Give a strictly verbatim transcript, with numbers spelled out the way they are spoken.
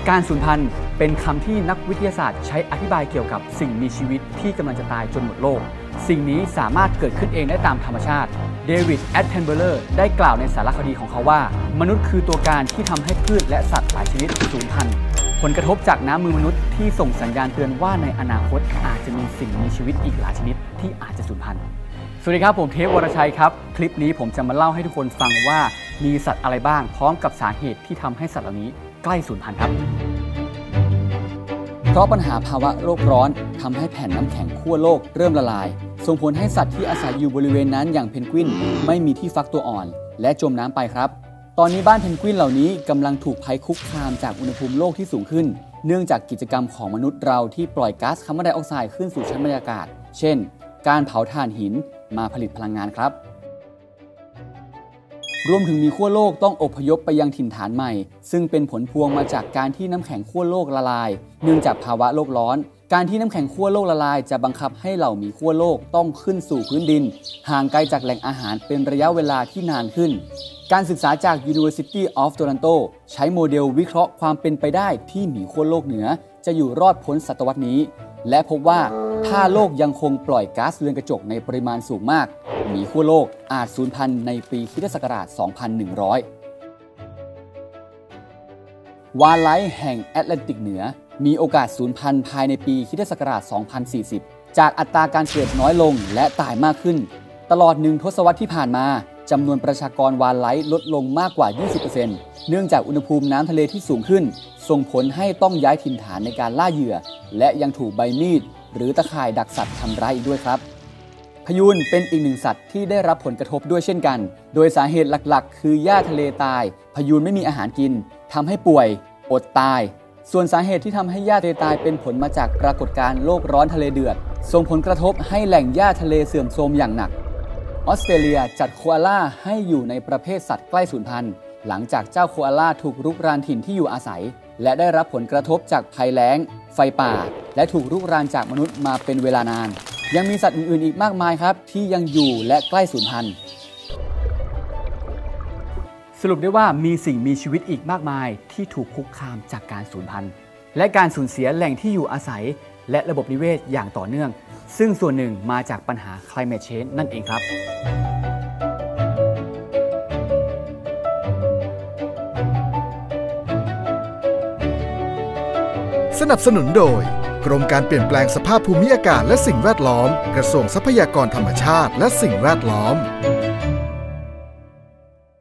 การสูญพันธุ์เป็นคำที่นักวิทยาศาสตร์ใช้อธิบายเกี่ยวกับสิ่งมีชีวิตที่กำลังจะตายจนหมดโลกสิ่งนี้สามารถเกิดขึ้นเองได้ตามธรรมชาติเดวิด แอตเทนเบอร์เลอร์ได้กล่าวในสารคดีของเขาว่ามนุษย์คือตัวการที่ทำให้พืชและสัตว์หลายชนิดสูญพันธุ์ผลกระทบจากน้ำมือมนุษย์ที่ส่งสัญญาณเตือนว่าในอนาคตอาจจะมีสิ่งมีชีวิตอีกหลายชนิดที่อาจจะสูญพันธุ์สวัสดีครับผมเทพวรชัยครับคลิปนี้ผมจะมาเล่าให้ทุกคนฟังว่ามีสัตว์อะไรบ้างพร้อมกับสาเหตุที่ทำให้สัตว์เหล่านี้ใกล้สูญพันธุ์ครับเพราะปัญหาภาวะโลกร้อนทำให้แผ่นน้ำแข็งขั้วโลกเริ่มละลายส่งผลให้สัตว์ที่อาศัยอยู่บริเวณนั้นอย่างเพนกวินไม่มีที่ฟักตัวอ่อนและจมน้ำไปครับตอนนี้บ้านเพนกวินเหล่านี้กำลังถูกภัยคุกคามจากอุณหภูมิโลกที่สูงขึ้นเนื่องจากกิจกรรมของมนุษย์เราที่ปล่อยก๊าซคาร์บอนไดออกไซด์ขึ้นสู่ชั้นบรรยากาศเช่นการเผาถ่านหินมาผลิตพลังงานครับรวมถึงมีขั้วโลกต้องอพยพไปยังถิ่นฐานใหม่ซึ่งเป็นผลพวงมาจากการที่น้ำแข็งขั้วโลกละลายเนื่องจากภาวะโลกร้อนการที่น้ำแข็งขั้วโลกละลายจะบังคับให้เหล่าหมีขั้วโลกต้องขึ้นสู่พื้นดินห่างไกลจากแหล่งอาหารเป็นระยะเวลาที่นานขึ้นการศึกษาจาก University of Toronto ใช้โมเดลวิเคราะห์ความเป็นไปได้ที่หมีขั้วโลกเหนือจะอยู่รอดพ้นศตวรรษนี้และพบว่าถ้าโลกยังคงปล่อยก๊าซเรือนกระจกในปริมาณสูงมากหมีขั้วโลกอาจสูญพันธุ์ในปีคริสตศักราช สองพันหนึ่งร้อย วาฬไลท์แห่งแอตแลนติกเหนือมีโอกาสสูญพันธุ์ภายในปีคริสตศักราช สองพันสี่สิบ จากอัตราการเกิดน้อยลงและตายมากขึ้นตลอดหนึ่งทศวรรษที่ผ่านมาจำนวนประชากรวาฬไลท์ลดลงมากกว่า ยี่สิบเปอร์เซ็นต์ เนื่องจากอุณหภูมิน้ำทะเลที่สูงขึ้นส่งผลให้ต้องย้ายถิ่นฐานในการล่าเหยื่อและยังถูกใบมีดหรือตะข่ายดักสัตว์ทำร้ายอีกด้วยครับพยูนเป็นอีกหนึ่งสัตว์ที่ได้รับผลกระทบด้วยเช่นกันโดยสาเหตุหลักๆคือหญ้าทะเลตายพยูนไม่มีอาหารกินทำให้ป่วยอดตายส่วนสาเหตุที่ทำให้หญ้าทะเลตายเป็นผลมาจากปรากฏการณ์โลกร้อนทะเลเดือดส่งผลกระทบให้แหล่งหญ้าทะเลเสื่อมโทรมอย่างหนักออสเตรเลียจัดโคอาล่าให้อยู่ในประเภทสัตว์ใกล้สูญพันธุ์หลังจากเจ้าโคอาล่าถูกรุกรานถิ่นที่อยู่อาศัยและได้รับผลกระทบจากภัยแล้งไฟป่าและถูกรุกรานจากมนุษย์มาเป็นเวลานานยังมีสัตว์อื่นๆอีกมากมายครับที่ยังอยู่และใกล้สูญพันธุ์สรุปได้ว่ามีสิ่งมีชีวิตอีกมากมายที่ถูกคุกคามจากการสูญพันธุ์และการสูญเสียแหล่งที่อยู่อาศัยและระบบนิเวศอย่างต่อเนื่องซึ่งส่วนหนึ่งมาจากปัญหา climate change นั่นเองครับสนับสนุนโดยกรมการเปลี่ยนแปลงสภาพภูมิอากาศและสิ่งแวดล้อมกระทรวงทรัพยากรธรรมชาติและสิ่งแวดล้อม